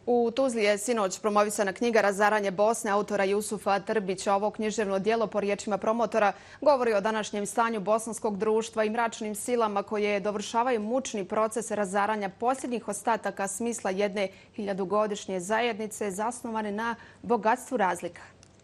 U Tuzli je sinoć promovisana knjiga Razaranje Bosne autora Jusufa Trbića. Ovo književno djelo, po riječima promotora, govori o današnjem stanju bosanskog društva i mračnim silama koje dovršavaju mučni proces razaranja posljednjih ostataka smisla jedne hiljadugodišnje zajednice zasnovane na bogatstvu razlika.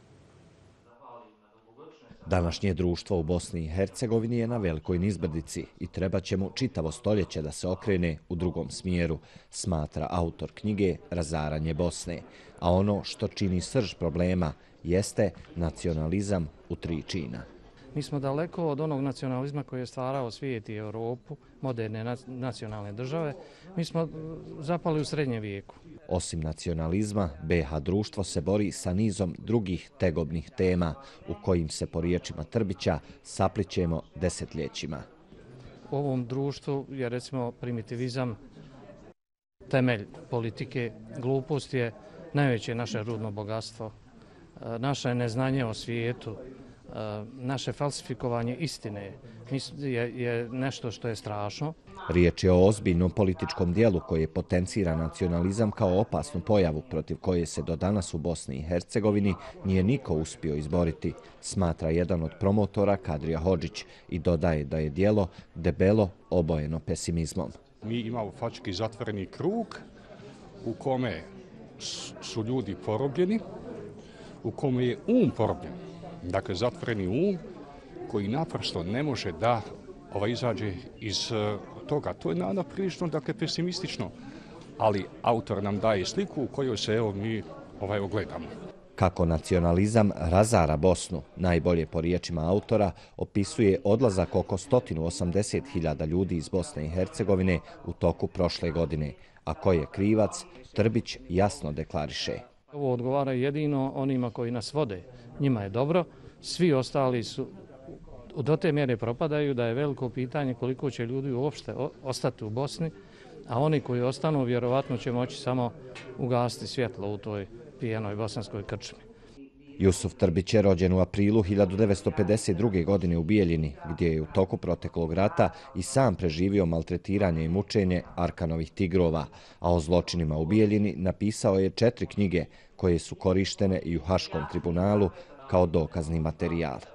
Današnje društvo u Bosni i Hercegovini je na velikoj nizbrdici i treba će mu čitavo stoljeće da se okrene u drugom smjeru, smatra autor knjige Razaranje Bosne. A ono što čini srž problema jeste nacionalizam u 3 čina. Mi smo daleko od onog nacionalizma koji je stvarao svijet i Europu, moderne nacionalne države. Mi smo zapali u srednjem vijeku. Osim nacionalizma, BiH društvo se bori sa nizom drugih tegobnih tema u kojim se, po riječima Trbića, saplićemo desetljećima. U ovom društvu je, recimo, primitivizam temelj politike, glupost je najveće naše rudno bogatstvo, naše neznanje o svijetu, naše falsifikovanje istine je nešto što je strašno. Riječ je o ozbiljnom političkom dijelu koje potencira nacionalizam kao opasnu pojavu protiv koje se do danas u Bosni i Hercegovini nije niko uspio izboriti, smatra jedan od promotora Kadrija Hodžić i dodaje da je dijelo debelo obojeno pesimizmom. Mi imamo faktički zatvoreni krug u kome su ljudi porobljeni, u kome je porobljen. Dakle, zatvoreni koji naprosto ne može da izađe iz toga. To je naravno prilično pesimistično, ali autor nam daje sliku u kojoj se mi ogledamo. Kako nacionalizam razara Bosnu, najbolje, po riječima autora, opisuje odlazak oko 180.000 ljudi iz Bosne i Hercegovine u toku prošle godine, a ko je krivac, Trbić jasno deklariše. Ovo odgovara jedino onima koji nas vode. Njima je dobro, svi ostali su do te mjere propadaju da je veliko pitanje koliko će ljudi uopšte ostati u Bosni, a oni koji ostanu vjerovatno će moći samo ugasiti svjetlo u toj pijenoj bosanskoj krčmi. Jusuf Trbić je rođen u aprilu 1952. godine u Bijeljini, gdje je u toku proteklog rata i sam preživio maltretiranje i mučenje Arkanovih tigrova, a o zločinima u Bijeljini napisao je 4 knjige koje su korištene i u Haškom tribunalu kao dokazni materijal.